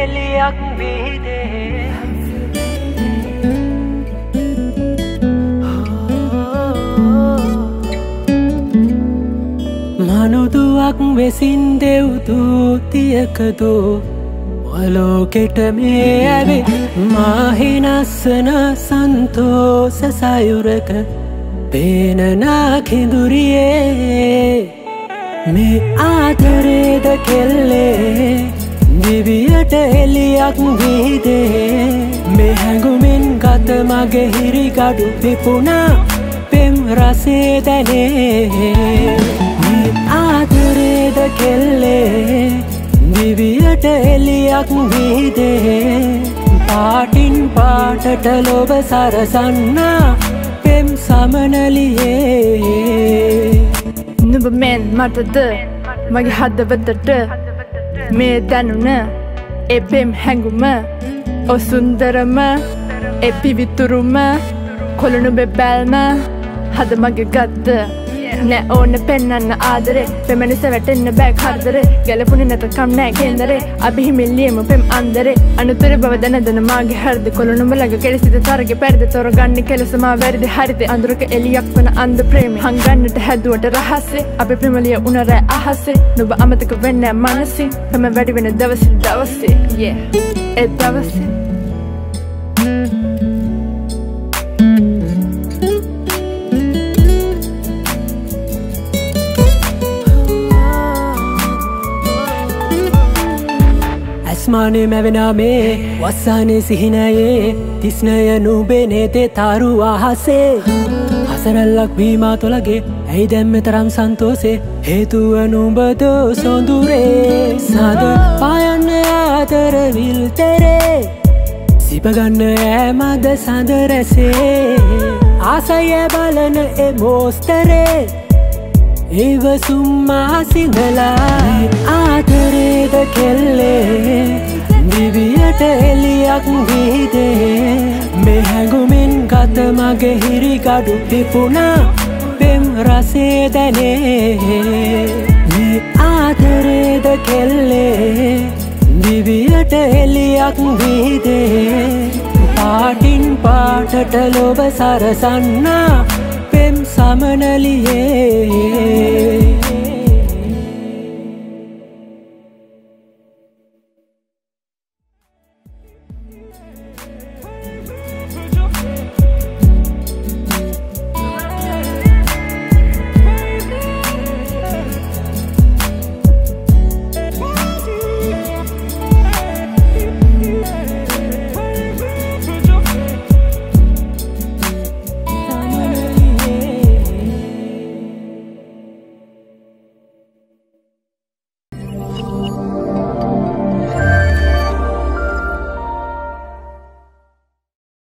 එලියක් වීදේ මනුදුවක් වෙසින් දෙව්දූතියකදෝ ඔලෝකෙට මේ ඇවේ මාහිනස්සන සන්තෝස සයුරක පේනනා කිඳුරියේ මේ ආදරේද කෙල්ලේ දිවියට එලියක් වීදේ මේ හැඟුමින් ගත මගේ හිරිගඩු පිපුණා පෙම් රසේ දැනේ මේ ආදරේද කෙල්ලේ දිවියට එලියක් වීදේ පාටින් පාටට ලොබ සරසන්නා පෙම් සමනලියේ නුඹ මෙන් මටද මගේ හදවතට මේ දැනුන ඒ පෙම් හැඟුම ඔසුන්දරම ඒ පිවිතුරුම කොළනුඹේ බැල්ම හද මගේ ගත්ත නෑ ඕන පෙන්නන්න ආදරේ පෙමනිස වැටෙන්න බෑ කරදරේ ගැලපුණේ නැතකම් නෑ කේන්දරේ අපි හිමිල්ලියම පෙම් අන්දරේ අනුතර බව දැනදන මාගේ හෘද කොළනුඹ ළඟ කෙලසිත තරගේ පෙරද තොරගන්නේ කෙලස මා වැරදි හරිද අඳුරක එලියක් වන අන්ද ප්‍රේමේ හංගන්නට හැදුවට රහසේ අපි ප්‍රේමලිය උන රෑ අහසේ නුඹ අමතක වෙන්නේ මනසින් හැම වැඩි වෙන දවසේ ඒ දවසේ ස්මානේ මැවෙනාමේ වස්සානේ සිහිනයේ තිස්නය නුබේ නේතේ තාරු අහසේ හසරල්ලක් වීමා තොලගේ ඇයි දැම්ම තරම් සන්තෝසේ හේතුව නුඹද සොඳුරේ සද පායන්න ආදර විල්තරේ සිපගන්න ඈමද සඳ රැසේ ආසය බලන ඒ මෝස්තරේ ඒවසුම්මා සිඳලා ආදරේද කෙල්ලේ දිවියට එලියක් වීදේ මේ හැඟුමින් ගත මගේ හිරිගඩු පිපුණා පෙම් රසේ දැනේ මේ ආදරේද කෙල්ලේ දිවියට එලියක් වීදේ පාටින් පාටට ලොබ සරසන්නා පෙම් සමනලියේ